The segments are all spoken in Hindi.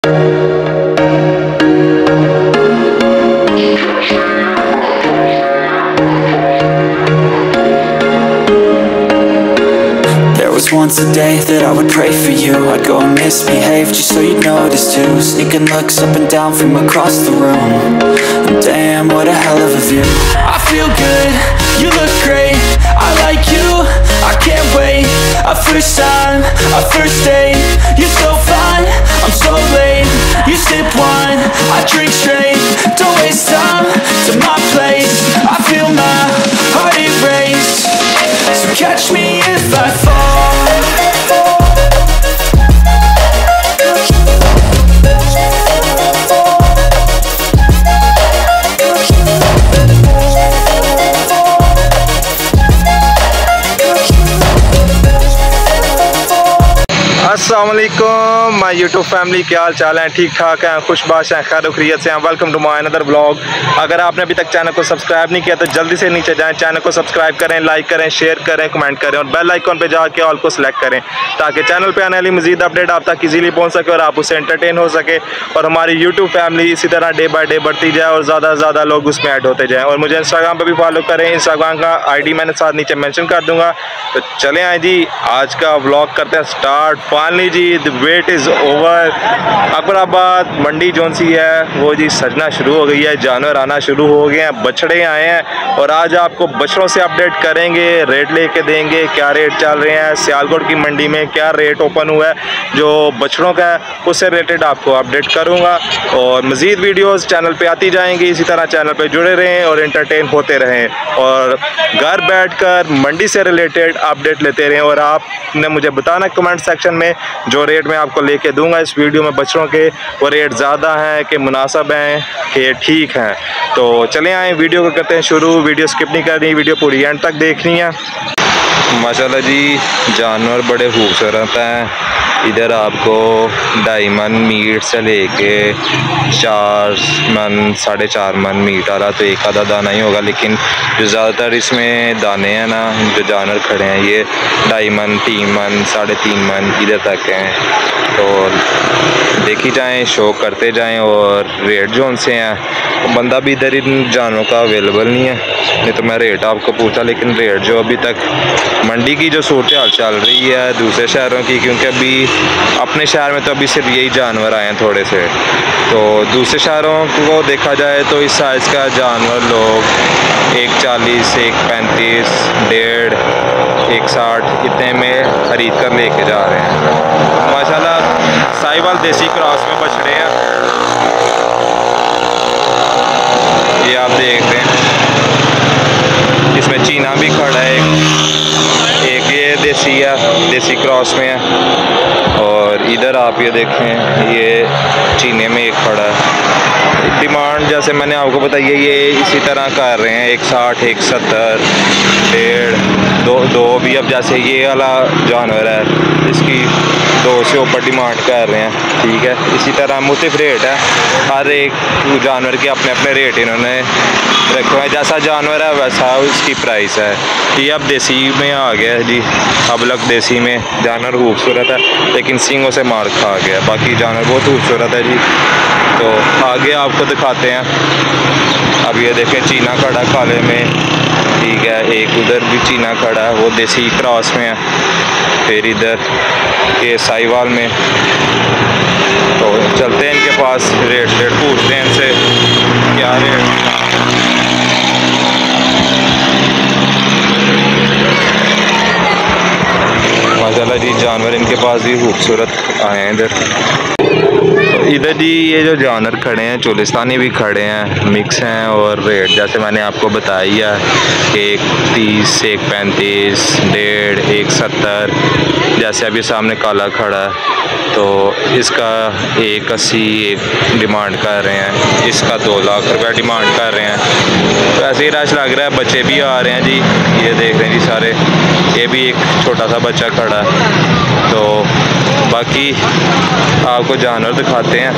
Once a day that I would pray for you. I'd go and misbehave just so you'd notice too. Sneaking looks up and down from across the room. And damn, what a hell of a view. I feel good, you look great, I like you, I can't wait. A first time, a first date. You're so fine, I'm so late. You sip wine, I drink straight. Don't waste time to my place. I feel my heart erase. So catch me if I fall. अस्सलामुअलैकुम माय यूट्यूब फैमिली, क्या हाल चाल है? ठीक ठाक हैं, खुशबाश हैं, खैर खैरियत से हैं। Welcome to my another blog. अगर आपने अभी तक चैनल को सब्सक्राइब नहीं किया तो जल्दी से नीचे जाएं, चैनल को सब्सक्राइब करें, लाइक करें, शेयर करें, कमेंट करें और बेल आइकॉन पे जाके ऑल को सिलेक्ट करें ताकि चैनल पे आने वाली मजीद अपडेट आप तक ईजीली पहुँच सके और आप उससे एंटरटेन हो सके और हमारी यूट्यूब फैमिली इसी तरह डे बाई डे बढ़ती जाए और ज़्यादा से ज़्यादा लोग उसमें ऐड होते जाएँ। और मुझे इंस्टाग्राम पर भी फॉलो करें, इंस्टाग्राम का ID मैंने साथ नीचे मैंशन कर दूँगा। तो चलें आए जी, आज का व्लॉग करते हैं स्टार्ट। फाइनली जी the wait is over. Akbarabad मंडी जोन सी है वो जी सजना शुरू हो गई है, जानवर आना शुरू हो गए हैं, बछड़े आए हैं और आज आपको बछड़ों से अपडेट करेंगे, रेट लेके देंगे, क्या रेट चल रहे हैं सियालकोट की मंडी में, क्या रेट ओपन हुआ है जो बछड़ों का है उससे रिलेटेड आपको अपडेट करूंगा। और मज़ीद वीडियोस चैनल पे आती जाएंगी, इसी तरह चैनल पे जुड़े रहें और एंटरटेन होते रहें और घर बैठकर मंडी से रिलेटेड अपडेट लेते रहें। और आपने मुझे बताना कमेंट सेक्शन में जो रेट मैं आपको लेके दूंगा इस वीडियो में बछड़ों के, वो रेट ज़्यादा हैं कि मुनासिब हैं कि ठीक हैं। तो चले आए वीडियो को करते हैं शुरू। वीडियो स्किप नहीं करनी, वीडियो पूरी एंड तक देखनी है। माशाल्लाह जी जानवर बड़े खूबसूरत हैं। इधर आपको 2.5 मन मीट से लेके 4 मन 4.5 मन मीट वाला तो एक आधा दाना ही होगा, लेकिन जो ज़्यादातर इसमें दाने हैं ना जो जानवर खड़े हैं ये 2.5 मन 3 मन 3.5 मन इधर तक हैं। तो देखी जाएं, शो करते जाएं और रेट जो उनसे हैं बंदा भी इधर इन जानवरों का अवेलेबल नहीं है, नहीं तो मैं रेट आपको पूछा। लेकिन रेट जो अभी तक मंडी की जो सूरत हाल चल रही है दूसरे शहरों की, क्योंकि अभी अपने शहर में तो अभी सिर्फ यही जानवर आए हैं थोड़े से, तो दूसरे शहरों को देखा जाए तो इस साइज़ का जानवर लोग 140, 135, 1.5, 160 इतने में ख़रीद कर लेके जा रहे हैं। माशाल्लाह साहिवाल देसी क्रॉस में बछड़े हैं, ये आप देख रहे हैं। इसमें चीना भी खड़ा है, एक ये देसी है, देसी क्रॉस में है। और इधर आप ये देखें ये चीने में एक खड़ा है। डिमांड जैसे मैंने आपको बताई है ये इसी तरह कर रहे हैं 160, 170, 1.5, 2 भी। अब जैसे ये वाला जानवर है इसकी 2 से ऊपर डिमांड कर रहे हैं, ठीक है। इसी तरह मुख्तलिफ रेट है, हर एक जानवर के अपने अपने रेट इन्होंने रखे हुए हैं। जैसा जानवर है वैसा उसकी प्राइस है। ये अब देसी में आ गया है जी, अब लग देसी में जानवर खूबसूरत है लेकिन सींगों से मार खा गया, बाकी जानवर बहुत खूबसूरत है जी। तो आगे आपको दिखाते हैं। अब ये देखें चीना खड़ा काले में, ठीक है, एक उधर भी चीना खड़ा है वो देसी क्रॉस में है, फिर इधर ये साहिवाल में। तो चलते हैं इनके पास, रेट पूछते हैं इनसे क्या रेट। माशाल्लाह जी जानवर इनके पास भी खूबसूरत आए हैं इधर जी। ये जो जानवर खड़े हैं चोलिस्तानी भी खड़े हैं, मिक्स हैं और रेट जैसे मैंने आपको बताया कि 130, 135, 1.5, 170। जैसे अभी सामने काला खड़ा है तो इसका 180 एक डिमांड कर रहे हैं, इसका 2 लाख रुपया डिमांड कर रहे हैं। तो ऐसे ही रश लग रहा है, बच्चे भी आ रहे हैं जी, ये देख रहे हैं जी सारे। ये भी एक छोटा सा बच्चा खड़ा है। तो बाकी आपको जानवर दिखाते हैं।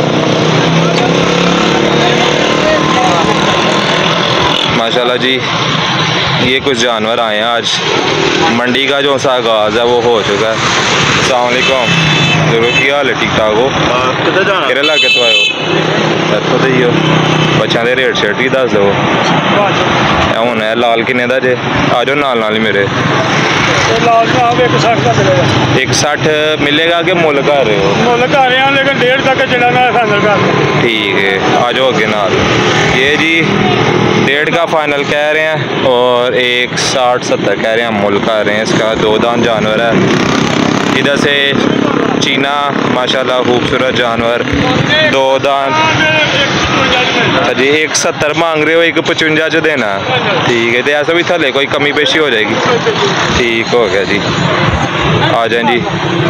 माशाल्लाह जी ये कुछ जानवर आए हैं। आज मंडी का जो सा आगाज़ है वो हो चुका है। अस्सलाम वालेकुम जरूर, क्या हाल है? ठीक ठाक हो? कितने जाना किहड़े इलाके तो आए हो? इत्थों दे ही हो? बच्चों के रेट शेट भी दस दो। हूँ है लाल किन्ने दा जे? आ जाओ नाल नाल ही मेरे। लाल साहब 160 का मिलेगा। 160 मिलेगा कि मुल कर रहे हो? मुल कर रहे हैं लेकिन 1.5 तक चला मैं फाइनल कर। ठीक है, आ जाओ अगे नाल। ये जी 1.5 का फाइनल कह रहे हैं और 160-70 कह रहे हैं मुल कर रहे हैं। इसका 2 दांत जानवर है। इधर से चीना माशाल्लाह खूबसूरत जानवर 2 दांत। अच्छा जी 170 मांग रहे हो, 155 जो देना। ठीक है, तो ऐसा भी थले कोई कमी पेशी हो जाएगी। ठीक हो गया जी, आ जाए जी।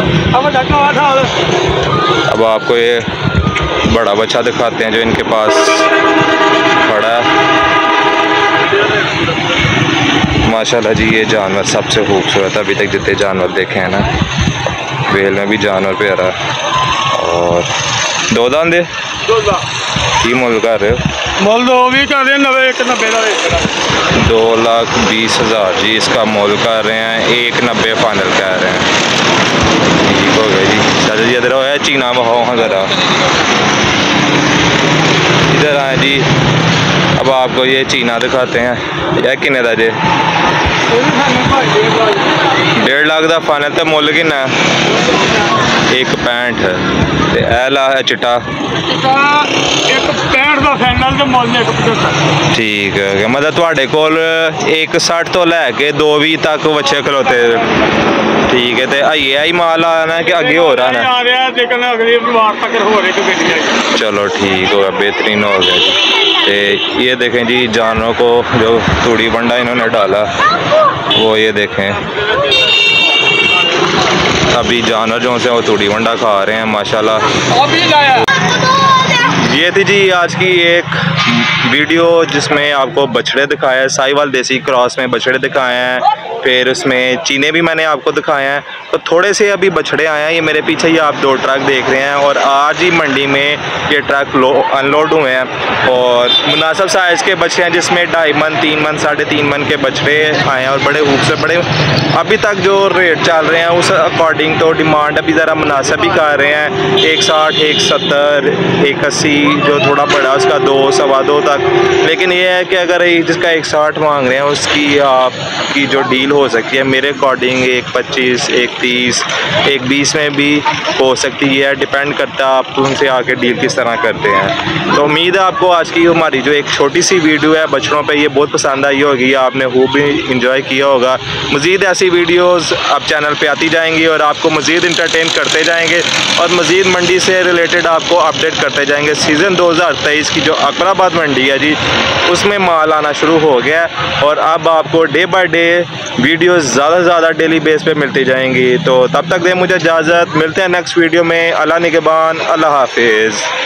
अब आपको ये बड़ा बच्चा दिखाते हैं जो इनके पास खड़ा है। माशाल्लाह जी ये जानवर सबसे खूबसूरत अभी तक जितने जानवर देखे हैं ना। वेल में भी जानवर पे आ रहा है। और 2 दांत दे की मुल कर रहे हो? मुल 2 भी कर रहे हैं, 90 का रेट 2,20,000 जी इसका मुल कर रहे हैं। 190 फाइनल कह रहे हैं। ठीक हो गया जी। चलो जी इधर है चीना बहाओ हाँ ज़रा, इधर आए जी। अब आपको ये चीना दिखाते हैं। यह किन्ने दा जे? 1.5 लाख का फाइनल। तो मुल किन्ना? 165 ते ऐला है चिट्टा 165 का फाइनल तो मुल 175। ठीक है, मतलब थोड़े कोल 160 तो लैके 220 तक बच्चे खलोते। ठीक है, तो आइए आई माल आना है कि अगे हो रहा है? आ रहा है लेकिन अगली बार तक हो रही है। चलो ठीक हो गया, बेहतरीन हो गया जी। तो ये देखें जी जानवरों को जो तूड़ी बंडा इन्होंने डाला वो ये देखें। अभी जानवर जो से वो तूड़ी बंडा खा रहे हैं माशाल्लाह। ये थी जी आज की एक वीडियो जिसमें आपको बछड़े दिखाए हैं। साहिवाल देसी क्रॉस में बछड़े दिखाए हैं, फिर उसमें चीने भी मैंने आपको दिखाए हैं। तो थोड़े से अभी बछड़े आए हैं। ये मेरे पीछे ही आप 2 ट्रक देख रहे हैं और आज ही मंडी में ये ट्रक अनलोड हुए हैं। और मुनासिब साइज़ के बछड़े हैं जिसमें 2.5 मन 3 मन 3.5 मन के बछड़े आए हैं और बड़े खूबसूरत बड़े। अभी तक जो रेट चल रहे हैं उस अकॉर्डिंग तो डिमांड अभी ज़रा मुनासिब ही कर रहे हैं। 160 170 180 जो थोड़ा बड़ा उसका 2 सवा 2 तक। लेकिन ये है कि अगर जिसका 160 मांग रहे हैं उसकी आपकी जो डील हो सकती है मेरे अकॉर्डिंग 125 130 120 में भी हो सकती है। डिपेंड करता है आप उनसे आके डील किस तरह करते हैं। तो उम्मीद है आपको आज की हमारी जो एक छोटी सी वीडियो है बछड़ों पे ये बहुत पसंद आई होगी, आपने खूब भी इंजॉय किया होगा। मज़ीद ऐसी वीडियोस आप चैनल पे आती जाएंगी और आपको मज़ीद इंटरटेन करते जाएंगे और मज़ीद मंडी से रिलेटेड आपको अपडेट करते जाएंगे। सीज़न 2023 की जो अकबराबाद मंडी है जी उसमें माल आना शुरू हो गया और अब आपको डे बाय डे वीडियोस ज़्यादा से ज़्यादा डेली बेस पे मिलती जाएंगी। तो तब तक दे मुझे इजाज़त, मिलते हैं नेक्स्ट वीडियो में। अल्लाह निगहबान, अल्लाह हाफिज़।